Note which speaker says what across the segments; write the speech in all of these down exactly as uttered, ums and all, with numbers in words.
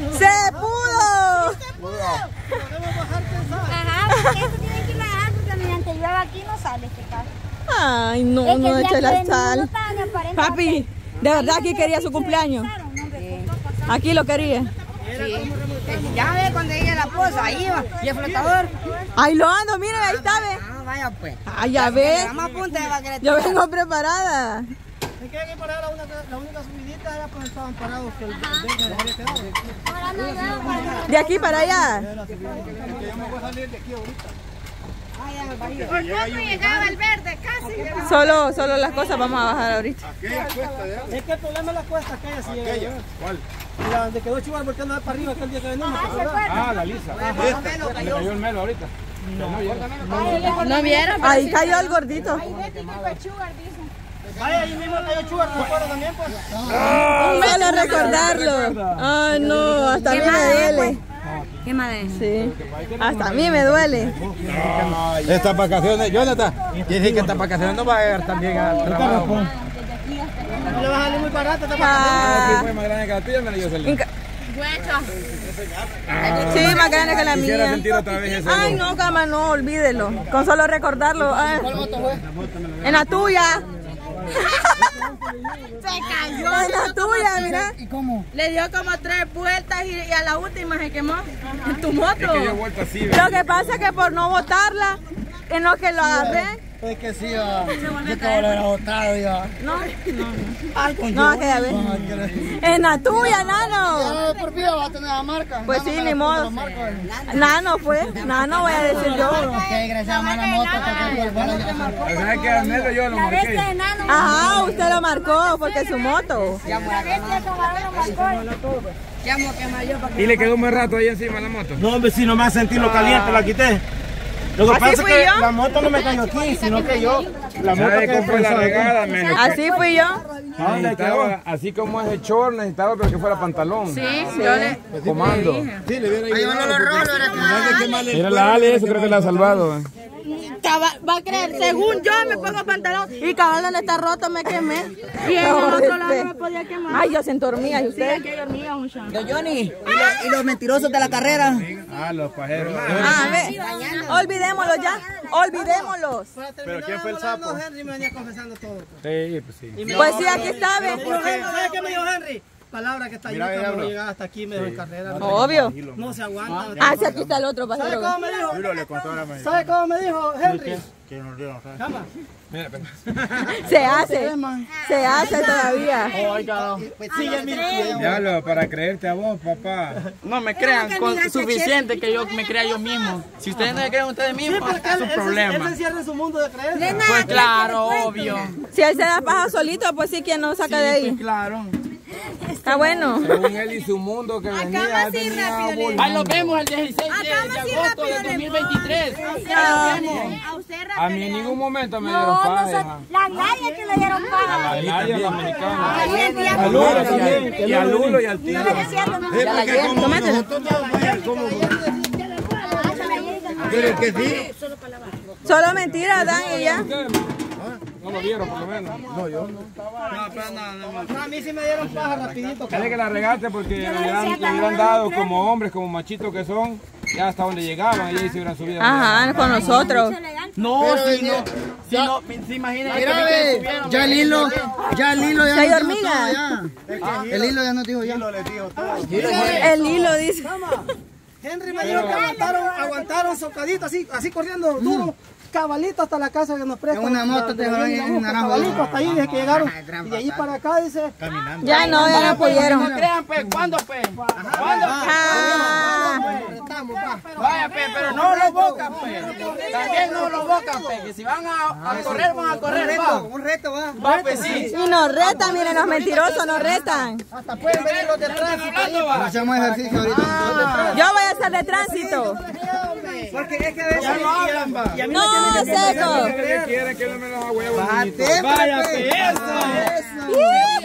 Speaker 1: ¡Se pudo!
Speaker 2: Ajá, porque eso tienen que ir a porque mediante llueva aquí no sale este carro.
Speaker 1: Ay, no,
Speaker 2: Es que
Speaker 1: no
Speaker 2: el día
Speaker 1: eché
Speaker 2: que
Speaker 1: la
Speaker 2: venimos
Speaker 1: sal.
Speaker 2: no estaban aparentes.
Speaker 1: Papi, ¿de verdad que quería su cumpleaños? Aquí lo quería.
Speaker 3: Sí. Ya ve cuando ella la posa, ahí va. Y el flotador.
Speaker 1: Ahí lo ando, mire, ahí está, ve.
Speaker 3: Ah, vaya pues.
Speaker 1: Ah, ya ve.
Speaker 3: Más punta va a querer.
Speaker 1: Yo vengo preparada.
Speaker 4: Es que hay que parar la única, la única subidita era cuando estaban parados que el verde les había quedado.
Speaker 1: De aquí para allá.
Speaker 4: Es que yo me voy a salir de aquí ahorita.
Speaker 2: Por poco llegaba el verde, casi.
Speaker 1: Solo, solo las cosas vamos a bajar ahorita.
Speaker 4: Aquella cuesta, ¿ya? Es que el problema es la cuesta aquella, sí. Aquella. ¿Cuál? Mira, donde quedó Chugar volteando para arriba aquel día que venimos, ¿te acuerdas?
Speaker 5: Ah, la lisa. Le cayó el melo ahorita.
Speaker 1: ¿No vieron? Ahí cayó el gordito.
Speaker 4: Vaya, ahí mismo cayó Chugar, ¿te acuerdas también, pues?
Speaker 1: Solo recordarlo. Ay, no, hasta a mí me duele.
Speaker 3: ¿Qué madre?
Speaker 1: Sí, hasta a mí me duele.
Speaker 5: Estas vacaciones, Jonathan, quiere decir que estas vacaciones no va a llegar también al trabajo.
Speaker 4: No le va a salir muy barato, te
Speaker 1: Ah,
Speaker 5: Fue más grande que la tuya, me la dio salir.
Speaker 1: inca- Sí, más grande que la
Speaker 5: Quisiera
Speaker 1: mía.
Speaker 5: sentir otra vez ese
Speaker 1: Ay,
Speaker 5: olor.
Speaker 1: no, cama, no, olvídelo. Con solo recordarlo. ah. En la tuya.
Speaker 2: Se cayó.
Speaker 1: En la tuya, mira.
Speaker 4: ¿Y cómo?
Speaker 1: Le dio como tres vueltas y, y a la última se quemó. En tu moto.
Speaker 5: Es que yo he vuelto así, ¿ves?
Speaker 1: Lo que pasa es que por no botarla, en lo que lo agarré.
Speaker 4: Es que sí, ah, yo te voy a botado ya.
Speaker 1: No,
Speaker 4: Ay, con
Speaker 1: no, aquella vez. En la tuya, Nano.
Speaker 4: Ya por vida va a tener la marca.
Speaker 1: Pues sí, ni modo. Nano fue. Nano voy a decir yo.
Speaker 4: Qué desgraciada mala moto.
Speaker 5: ¿Sabes qué? Al menos yo lo
Speaker 2: La bestia
Speaker 5: marqué.
Speaker 2: de enano.
Speaker 1: Ajá, usted lo marcó porque es su moto.
Speaker 2: La bestia de camarón lo marcó.
Speaker 3: Llamo que mayor para que.
Speaker 5: Y le quedó un buen rato ahí encima la moto.
Speaker 4: No, hombre, si no me hace sentir lo caliente, la quité. Lo que
Speaker 1: ¿Así
Speaker 4: pasa es
Speaker 1: fui
Speaker 4: que
Speaker 1: yo?
Speaker 4: la moto no me cayó aquí, sino que yo, la moto
Speaker 5: ¿Sabes
Speaker 4: que
Speaker 5: cómo fue la regada, menos?
Speaker 1: Así fui yo.
Speaker 5: Necesitaba, así como es el short, necesitaba pero que fuera pantalón.
Speaker 1: Sí, yo le.
Speaker 5: Comando.
Speaker 4: Sí, le viene ahí.
Speaker 5: Mira la Ale, eso creo que la ha salvado.
Speaker 1: Cabal, va a creer, según yo me pongo pantalón y cabal donde está roto me quemé. Y en el otro lado no me podía quemar. Ay, yo se dormía y usted.
Speaker 3: Don Johnny, ¿y, lo- y los mentirosos de la carrera?
Speaker 5: Ah, los pajeros.
Speaker 1: Ah, ve, olvidémoslos ya, olvidémoslos.
Speaker 5: ¿Pero quién fue el sapo?
Speaker 4: Henry me venía confesando todo.
Speaker 5: Sí, pues sí.
Speaker 1: Pues sí, aquí está, ve.
Speaker 4: ¿Sabes qué me dijo Henry? Palabra que está ahí, cuando llegaba hasta aquí me dejó en carrera.
Speaker 1: Obvio.
Speaker 4: No se aguanta.
Speaker 1: Ah, sí, aquí está el otro
Speaker 4: ¿Sabe
Speaker 1: pasero.
Speaker 4: cómo me dijo?
Speaker 5: Yo le contó a la mañana.
Speaker 4: ¿Sabe cómo me dijo Henry?
Speaker 5: Que no dio, ¿sabes?
Speaker 4: Llama.
Speaker 5: Mira, pero-
Speaker 1: Se hace, se hace todavía.
Speaker 4: Sigue mintiendo.
Speaker 5: Diablo, para creerte a vos, papá.
Speaker 6: No me crean, con suficiente que yo me crea yo mismo. Si ustedes no me creen ustedes mismos,
Speaker 4: Porque
Speaker 6: es
Speaker 4: él,
Speaker 6: su
Speaker 4: él se- él
Speaker 6: problema.
Speaker 4: se encierra en su mundo de creencias.
Speaker 6: Pues claro, obvio.
Speaker 1: Si él se da paja solito, pues sí, quien nos saca de
Speaker 6: Sí,
Speaker 1: ahí.
Speaker 6: pues claro.
Speaker 1: Está bueno.
Speaker 5: Según él y su mundo que venía, él venía a volver.
Speaker 6: Ahí nos vemos el dieciséis de, de agosto de dos mil veintitrés.
Speaker 1: Ah,
Speaker 2: A usted
Speaker 5: A mí en ningún momento me dieron
Speaker 2: No,
Speaker 5: paja.
Speaker 2: nosotros, la nadie que le dieron paga.
Speaker 5: A nadie, la americana.
Speaker 2: A
Speaker 5: Lulo también. Y a Lulo y al tío.
Speaker 4: Pero que sí.
Speaker 1: Solo mentira, Dan, y ya.
Speaker 5: No lo vieron, por lo menos. No, yo.
Speaker 4: No, a mí sí me dieron paja rapidito.
Speaker 5: Dale que la regaste porque le hubieran, le hubieran dado como hombres, como machitos que son, ya hasta donde llegaban, y ahí se hubieran subido.
Speaker 1: Ajá, con nosotros.
Speaker 6: No, si no, si no, se imagina que
Speaker 7: Mira, ve, ya el hilo, ya el hilo ya
Speaker 1: ¿Hay
Speaker 7: nos dijo
Speaker 1: hormigas?
Speaker 7: todo, ya. El hilo ya nos dijo ya.
Speaker 1: El hilo dice.
Speaker 4: Henry me dijo que aguantaron, aguantaron socadito, así, así corriendo duro, cabalito hasta la casa que nos prestan.
Speaker 7: En una moto
Speaker 4: de-
Speaker 7: te
Speaker 4: de-
Speaker 7: van
Speaker 4: de-
Speaker 7: en
Speaker 4: de-
Speaker 7: naranjo.
Speaker 4: Cabalito hasta ahí desde que llegaron. Y de allí para acá dice.
Speaker 1: Ya no, ya no
Speaker 6: no
Speaker 1: pudieron.
Speaker 6: crean, pues, ¿cuándo, pues? ¿Cuándo?
Speaker 1: Ah,
Speaker 6: Vaya, pues, pero no lo bocan, pues. También no lo bocan, pues, que si van a, a correr, van a correr, va.
Speaker 7: Un reto va.
Speaker 6: Va, pues sí.
Speaker 1: y nos retan, miren, los mentirosos nos retan.
Speaker 4: Hasta pueden venir los de tránsito.
Speaker 6: Hablando, va.
Speaker 7: Hacemos ejercicio ahorita.
Speaker 1: Yo voy a hacer de tránsito.
Speaker 4: Porque es que a veces.
Speaker 6: Ya no hablan, va.
Speaker 4: Y a mí
Speaker 1: No,
Speaker 4: me tienen que
Speaker 1: seco.
Speaker 5: ¿Qué quieren que no me los ahuevo?
Speaker 6: Vaya, pues, eso.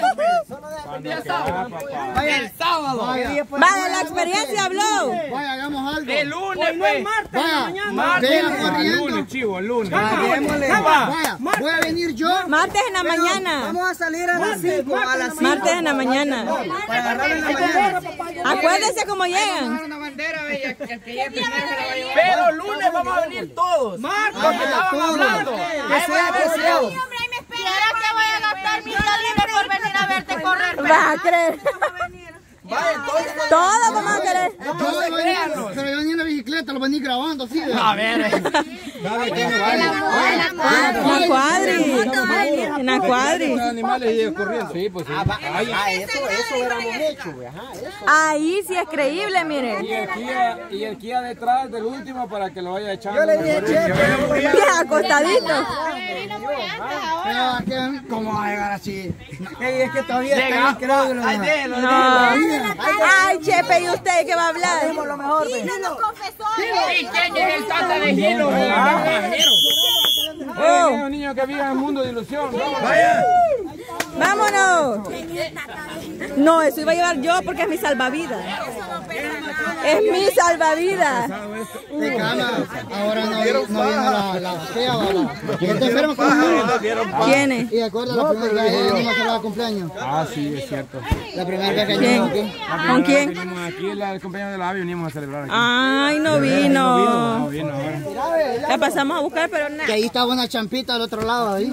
Speaker 7: Vaya,
Speaker 6: El sábado.
Speaker 1: Vaya, la experiencia habló.
Speaker 7: vaya, hagamos algo.
Speaker 6: El lunes,
Speaker 4: Hoy no es
Speaker 6: pues.
Speaker 4: martes,
Speaker 7: Vaya,
Speaker 4: mañana.
Speaker 6: Martes.
Speaker 7: venga
Speaker 5: El
Speaker 7: corriendo.
Speaker 5: lunes, chivo, el lunes.
Speaker 7: Vaya, voy a venir yo.
Speaker 1: Martes en la mañana.
Speaker 7: Vamos a salir a las cinco, a las cinco.
Speaker 1: Martes en la mañana.
Speaker 7: Para agarrar en la mañana.
Speaker 1: Acuérdense cómo llegan.
Speaker 6: Una bandera, bella, que el que llegue primero se la va a llevar. Pero el lunes vamos a venir todos. Marcos, que estaban hablando. Ahí voy a ver si hago.
Speaker 2: ¿Quieres que voy a gastar mis salidas por venir a verte correr?
Speaker 1: Vas a creer.
Speaker 6: Vaya, entonces.
Speaker 1: Todos vamos a querer.
Speaker 7: Pero yo venía en la bicicleta, lo venía grabando así.
Speaker 6: A ver.
Speaker 1: Una cuadri. Una cuadri.
Speaker 5: Los animales y ellos corriendo. Sí, pues sí.
Speaker 6: Ah, eso, eso éramos muchos, güey. Ajá, eso.
Speaker 1: Ahí sí es creíble, miren.
Speaker 5: Y el Kia, y el Kia detrás del último para que lo vaya echando.
Speaker 4: Yo le dije, che,
Speaker 1: Bien acostadito.
Speaker 7: Pero, ¿cómo va a llegar así?
Speaker 4: Ey, es que todavía está
Speaker 6: Llega.
Speaker 4: incrédulo.
Speaker 6: Ay, déjelo,
Speaker 1: No.
Speaker 6: déjelo.
Speaker 1: Ay, Chepe, ¿y usted qué va a hablar?
Speaker 4: Lo mejor, ve.
Speaker 6: Sí, ¿quién es el tata de Gilo?
Speaker 5: Oh. Los niños que viven en un mundo de ilusión.
Speaker 6: Vaya.
Speaker 1: ¡Vámonos! No, eso iba a llevar yo porque es mi salvavidas. Es mi salvavidas.
Speaker 7: De cama, ahora no, no viene la, la fea o la... ¿Quién está enfermo con la...
Speaker 1: ¿Quién es?
Speaker 7: Y de acuerdo, la primera vez que venimos a celebrar el cumpleaños.
Speaker 5: Ah, sí, es cierto.
Speaker 7: La primera vez que
Speaker 1: ¿Quién?
Speaker 7: venimos aquí.
Speaker 1: ¿Con quién?
Speaker 5: Venimos aquí, la, el compañero de la A V I, venimos a celebrar aquí.
Speaker 1: Ay, no
Speaker 5: No
Speaker 1: vino.
Speaker 5: vino ahora.
Speaker 1: La pasamos a buscar, pero
Speaker 7: Que
Speaker 1: nada.
Speaker 7: ahí estaba una champita al otro lado, ahí.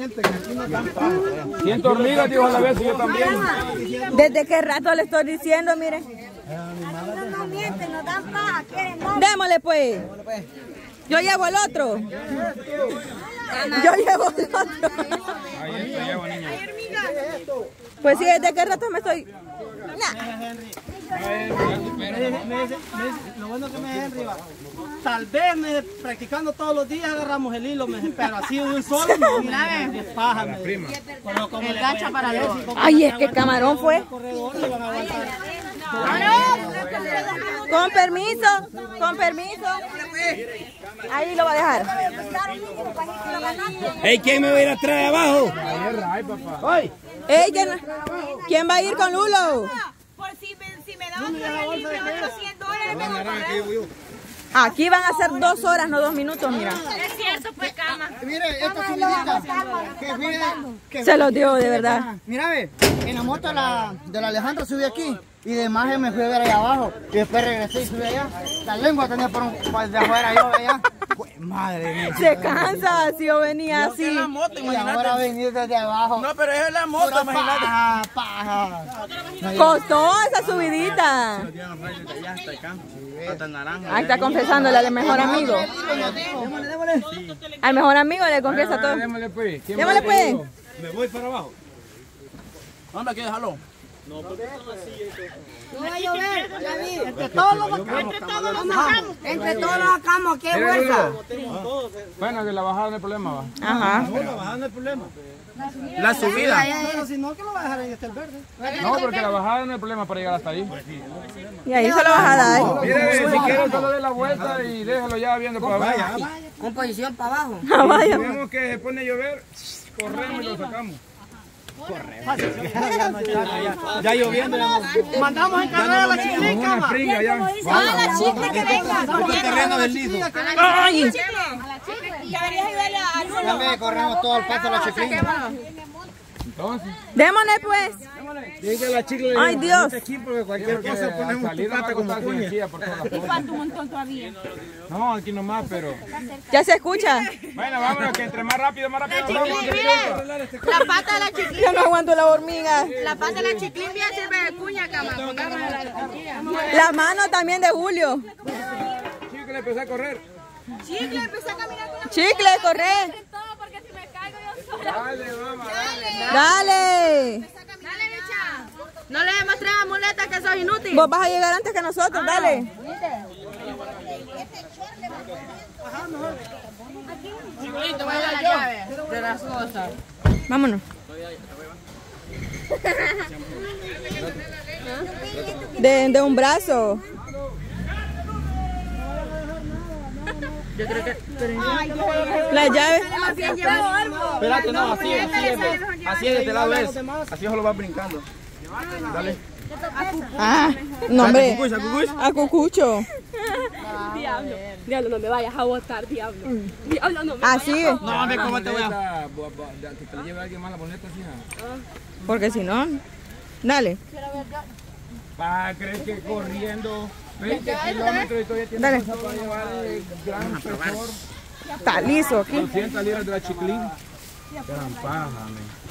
Speaker 5: Ciento hormigas, dijo a la vez, y yo también.
Speaker 1: ¿Desde qué rato le estoy diciendo, miren?
Speaker 2: No mienten, nos dan paja, quieren no.
Speaker 1: Démosle pues. Yo llevo el otro. Yo llevo el otro.
Speaker 5: Ahí, ahí llevo, niño.
Speaker 1: Pues sí, ¿desde qué rato me estoy...? Nah.
Speaker 4: Lo bueno que me dice Henry, va. Tal vez me, practicando todos los días agarramos el hilo, me, pero así de un solo, no, me, me, paja, me, prima.
Speaker 2: El gancho para los.
Speaker 1: Ay, es que camarón fue. Con permiso, con permiso. Ahí lo va a dejar.
Speaker 6: Hey, ¿quién me va a ir atrás de abajo?
Speaker 5: Ay, papá.
Speaker 1: Ey, ¿quién, ¿quién va a ir con Lulo?
Speaker 2: Por si me, si me daban otros cien dólares, me van a pagar.
Speaker 1: Aquí van a ser dos horas, no dos minutos, mira.
Speaker 2: Es cierto, pues, cama.
Speaker 7: Mire, esta subidita, que viene, que
Speaker 1: Se los dio, de verdad.
Speaker 7: Mira, ve, en la moto de la, de la Alejandra subí aquí y de imagen me fui a ver allá abajo y después regresé y subí allá. La lengua tenía por, un, por de afuera yo allá. Pues, madre mía.
Speaker 1: Se cansa si yo venía así.
Speaker 6: La moto,
Speaker 7: Y ahora
Speaker 6: imagínate.
Speaker 7: venir desde abajo.
Speaker 6: No, pero es la moto,
Speaker 7: Pura
Speaker 6: imagínate.
Speaker 7: paja, paja.
Speaker 1: Costó esa subidita. Ahí está confesándole al mejor amigo. Al mejor amigo le confiesa todo.
Speaker 5: Démosle pues. ¿Quién
Speaker 1: Démosle
Speaker 5: va
Speaker 1: pues.
Speaker 5: conmigo?
Speaker 6: Me voy para abajo. ¿Dónde hay que dejarlo?
Speaker 3: No va a llover, ya vi. Entre todos los sacamos. Entre todos los sacamos, qué
Speaker 5: Mira,
Speaker 3: fuerza.
Speaker 5: Lulo. Bueno, que la bajada no hay problema, va.
Speaker 1: Ajá.
Speaker 6: La subida.
Speaker 4: Pero si no, que lo va a dejar ahí hasta el verde.
Speaker 5: No, porque la bajada no hay problema para llegar hasta ahí.
Speaker 1: Y ahí se lo vas a dar.
Speaker 5: Mire, si quiero solo de la vuelta y déjalo ya viendo para abajo.
Speaker 3: Con posición para abajo.
Speaker 1: Ah, vaya.
Speaker 5: Si vemos que se pone a llover, corremos y lo sacamos.
Speaker 6: Ya lloviendo.
Speaker 4: Mandamos a encargar a la chiquilica,
Speaker 5: Una
Speaker 4: ma.
Speaker 5: fringa ya.
Speaker 2: A la chica que venga.
Speaker 6: Porque el terreno del liso.
Speaker 1: Ay.
Speaker 2: Deberías ayudarle a Lulo.
Speaker 7: También corremos todo el paso a la chiflina.
Speaker 5: Entonces,
Speaker 1: Démosle pues.
Speaker 6: Dice la chicle.
Speaker 1: Ay, Dios.
Speaker 6: Aquí porque cualquier cosa ponemos tu
Speaker 5: salir
Speaker 6: pata como cuña.
Speaker 5: por todas las cosas.
Speaker 2: ¿Cuánto un montón todavía?
Speaker 5: No, aquí nomás, pero...
Speaker 1: Ya se escucha.
Speaker 5: Bueno, vámonos, que entre más rápido, más rápido. Vamos,
Speaker 2: La pata de la chiquilín.
Speaker 1: Yo no aguanto la hormiga.
Speaker 2: La pata de la chiquilín bien sirve de cuña, cama. Pongámosla aquí.
Speaker 1: La mano también de Julio.
Speaker 5: Chicle, empecé a correr.
Speaker 2: Chicle, empecé a caminar con la
Speaker 1: Chicle, corre.
Speaker 2: todo porque si me caigo yo sola.
Speaker 5: Dale, vamos.
Speaker 1: Dale.
Speaker 2: Dale, bicha. No le demostré a Muleta que sos inútil.
Speaker 1: Vos vas a llegar antes que nosotros, dale.
Speaker 2: Chiquito, voy a dar la llave de las cosas.
Speaker 1: Vámonos. De, de un brazo.
Speaker 6: Yo creo que...
Speaker 1: La llave.
Speaker 6: Espérate, no, así es, así es. Así es, de este lado es. Así solo va brincando. Dale.
Speaker 1: Ah, no hombre.
Speaker 6: Cucucha, cucucha.
Speaker 1: A cucucho.
Speaker 8: Diablo, diablo, no me vayas a botar, diablo. Diablo, no me
Speaker 1: Así.
Speaker 5: No, hombre, ¿cómo te voy a...? Que te la lleve alguien más la boleta, fija.
Speaker 1: Porque si no. Dale.
Speaker 5: Va a creer que corriendo veinte kilómetros y todavía tiene
Speaker 1: Dale.
Speaker 5: fuerza para llevar el gran pesor.
Speaker 1: Está liso aquí.
Speaker 5: doscientas libras de la chiclín. Gran paja, men.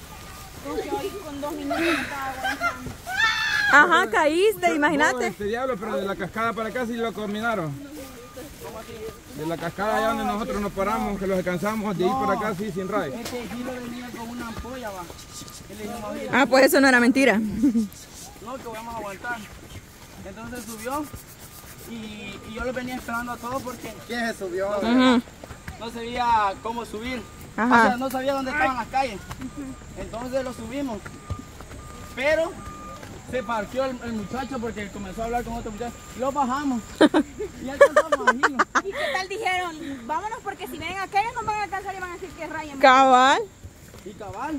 Speaker 1: Ajá, caíste, imagínate.
Speaker 5: Este diablo, pero de la cascada para acá sí lo combinaron. De la cascada allá donde nosotros nos paramos, que los alcanzamos, de ahí para acá sí, sin ray.
Speaker 4: Este Gilo venía con una ampolla, va. Y le dijimos, "Mira,
Speaker 1: Ah, pues eso no era mentira.
Speaker 4: no, que vamos a aguantar". Entonces subió y, y yo lo venía esperando a todos porque
Speaker 7: ¿Quién se subió?
Speaker 1: Ujú.
Speaker 4: no sabía cómo subir.
Speaker 1: Ajá.
Speaker 4: O sea, no sabía dónde estaban las calles. Entonces lo subimos. Pero se partió el, el muchacho porque comenzó a hablar con otro muchacho. Y lo bajamos. Y alcanzamos a Gilo.
Speaker 2: ¿Y qué tal dijeron? Vámonos porque si vienen aquellos nos van a alcanzar y van a decir que rayen.
Speaker 1: Cabal.
Speaker 4: Y cabal.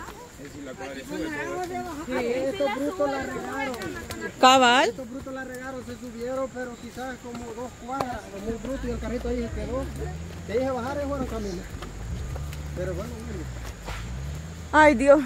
Speaker 3: Estos brutos la regaron.
Speaker 1: Cabal.
Speaker 3: Estos brutos la regaron, se subieron, pero quizás como dos cuadras, muy bruto y el carrito ahí se quedó. Te dije bajar y fueron camino. Pero bueno, mire.
Speaker 1: Ay, Dios.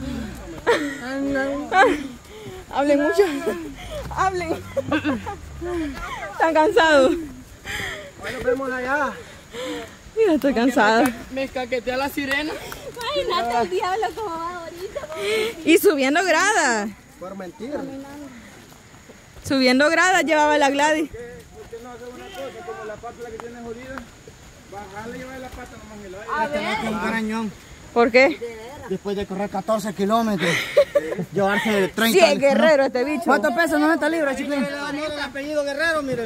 Speaker 1: Hablen mucho. Hablen. Están cansados.
Speaker 3: Ahí nos vemos allá.
Speaker 1: Mira, estoy cansada.
Speaker 4: Me caquetea la sirena.
Speaker 2: Imagínate el diablo como va ahorita.
Speaker 1: Y subiendo gradas.
Speaker 3: Por mentir.
Speaker 1: Subiendo gradas llevaba la Gladys.
Speaker 5: ¿Por qué no hace una cosa? Como la pata la que tiene jodida, bajarle y llevar la pata nomás y la
Speaker 2: A ver.
Speaker 7: Un carañón.
Speaker 1: ¿Por qué?
Speaker 7: Después de correr catorce kilómetros, llevarse treinta.
Speaker 1: Sí, es guerrero este bicho.
Speaker 7: ¿Cuánto pesa? noventa libras, chiquilín.
Speaker 4: El apellido Guerrero, mire.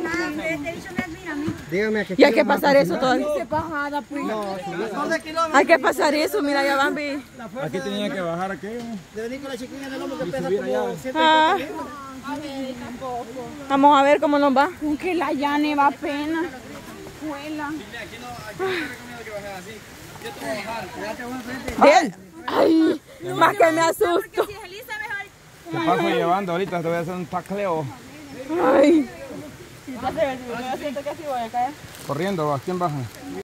Speaker 3: Dígame que
Speaker 1: Y hay que pasar eso todavía.
Speaker 4: doce kilómetros.
Speaker 1: Hay que pasar eso, mira, ya Bambi.
Speaker 5: Aquí tenía que bajar aquello.
Speaker 4: De venir con la chiquilla en el hombro que pesa
Speaker 5: subir allá.
Speaker 4: como ciento
Speaker 1: Ah.
Speaker 4: veinte libras.
Speaker 1: Vamos a ver cómo nos va.
Speaker 2: Aunque la llane va pena. Juela.
Speaker 4: Aquí no, aquí no te recomiendo que bajes así. Yo te voy a bajar. Quédate vos enfrente.
Speaker 1: Bien. Ay, más que me asusto.
Speaker 2: Si es Elisa, mejor.
Speaker 5: Te paso llevando ahorita, te voy a hacer un tacleo.
Speaker 1: Ay.
Speaker 5: Corriendo, ¿va? ¿Quién baja?